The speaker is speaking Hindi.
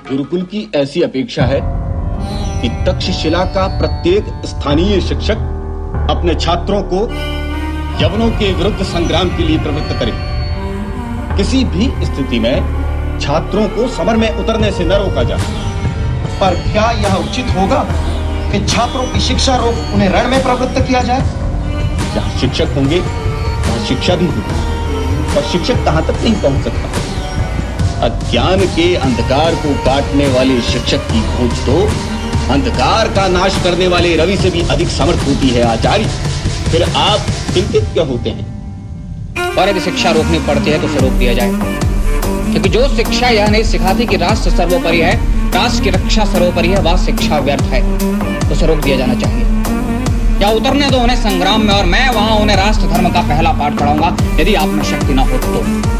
गुरुकुल की ऐसी अपेक्षा है कि तक्षशिला का प्रत्येक स्थानीय शिक्षक अपने छात्रों को यवनों के विरुद्ध संग्राम के लिए प्रवृत्त करे। किसी भी स्थिति में छात्रों को समर में उतरने से न रोका जाए। पर क्या यह उचित होगा कि छात्रों की शिक्षा रोक उन्हें रण में प्रवृत्त किया जाए? जहां शिक्षक होंगे वहां शिक्षा भी होगी, और शिक्षक कहां तक नहीं पहुंच सकता। अज्ञान के अंधकार को काटने वाले शिक्षक की खोज तो अंधकार का नाश करने वाले रवि से भी अधिक समर्थ होती है आचार्य। फिर आप चिंतित क्यों होते हैं? और यदि शिक्षा रोकनी पड़ती है तो उसे रोक दिया जाए, क्योंकि जो शिक्षा यह नहीं सिखाती कि राष्ट्र सर्वोपरि है, राष्ट्र की रक्षा सर्वोपरि है, वह शिक्षा व्यर्थ है, तो उसे रोक दिया जाना चाहिए। या उतरने दो उन्हें संग्राम में, और मैं वहां उन्हें राष्ट्र धर्म का पहला पाठ पढ़ाऊंगा, यदि आप में शक्ति न हो तो।